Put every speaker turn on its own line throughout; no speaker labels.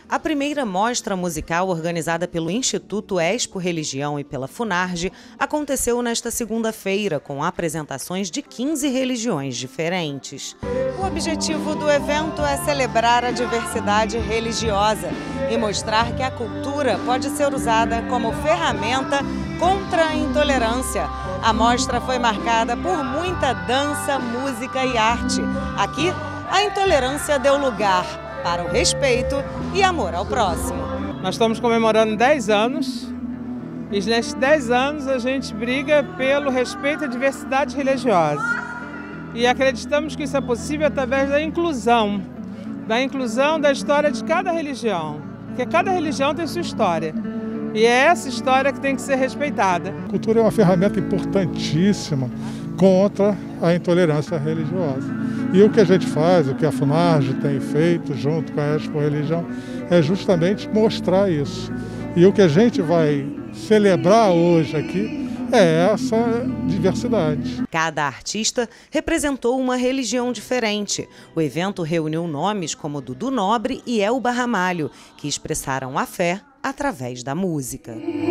A primeira mostra musical organizada pelo Instituto Expo Religião e pela Funarge aconteceu nesta segunda-feira com apresentações de 15 religiões diferentes. O objetivo do evento é celebrar a diversidade religiosa e mostrar que a cultura pode ser usada como ferramenta contra a intolerância. A mostra foi marcada por muita dança, música e arte. Aqui, a intolerância deu lugar para o respeito e amor ao próximo.
Nós estamos comemorando 10 anos e nesses 10 anos a gente briga pelo respeito à diversidade religiosa. E acreditamos que isso é possível através da inclusão da história de cada religião, porque cada religião tem sua história. E é essa história que tem que ser respeitada.
A cultura é uma ferramenta importantíssima contra a intolerância religiosa. E o que a gente faz, o que a Funarge tem feito junto com a Expo Religião, é justamente mostrar isso. E o que a gente vai celebrar hoje aqui é essa diversidade.
Cada artista representou uma religião diferente. O evento reuniu nomes como Dudu Nobre e Elba Ramalho, que expressaram a fé através da música.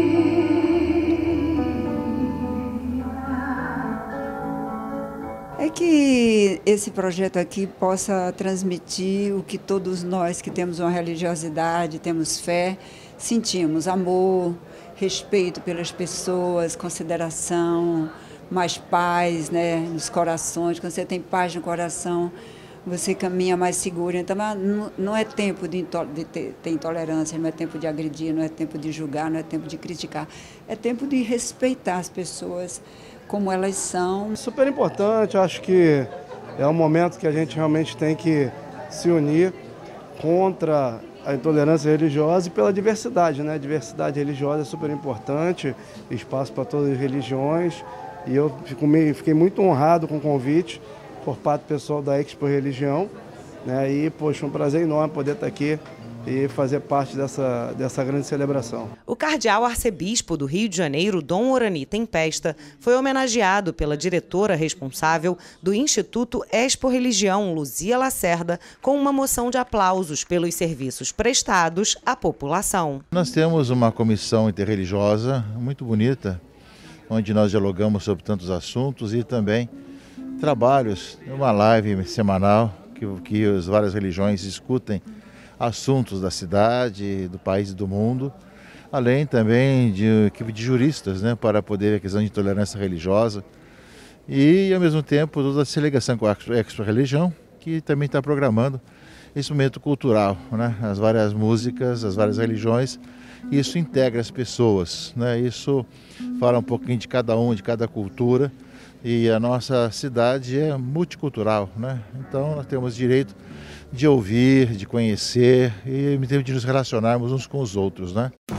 É que esse projeto aqui possa transmitir o que todos nós que temos uma religiosidade, temos fé, sentimos: amor, respeito pelas pessoas, consideração, mais paz, né, nos corações. Quando você tem paz no coração, você caminha mais seguro. Então, não é tempo de ter intolerância, não é tempo de agredir, não é tempo de julgar, não é tempo de criticar. É tempo de respeitar as pessoas como elas são.
Super importante, acho que é um momento que a gente realmente tem que se unir contra a intolerância religiosa e pela diversidade, né? A diversidade religiosa é super importante, espaço para todas as religiões, e eu fiquei muito honrado com o convite por parte do pessoal da Expo Religião, né? E, poxa, um prazer enorme poder estar aqui e fazer parte dessa grande celebração.
O cardeal arcebispo do Rio de Janeiro, Dom Orani Tempesta, foi homenageado pela diretora responsável do Instituto Expo Religião, Luzia Lacerda, com uma moção de aplausos pelos serviços prestados à população.
Nós temos uma comissão interreligiosa muito bonita, onde nós dialogamos sobre tantos assuntos e também trabalhos, uma live semanal que as várias religiões discutem assuntos da cidade, do país e do mundo, além também de equipe de juristas, né, para poder ver a questão de intolerância religiosa e, ao mesmo tempo, toda a delegação com a Expo Religião, que também está programando esse momento cultural, né, as várias músicas, as várias religiões. Isso integra as pessoas, né, isso fala um pouquinho de cada um, de cada cultura, e a nossa cidade é multicultural, né? Então nós temos direito de ouvir, de conhecer e de nos relacionarmos uns com os outros, né?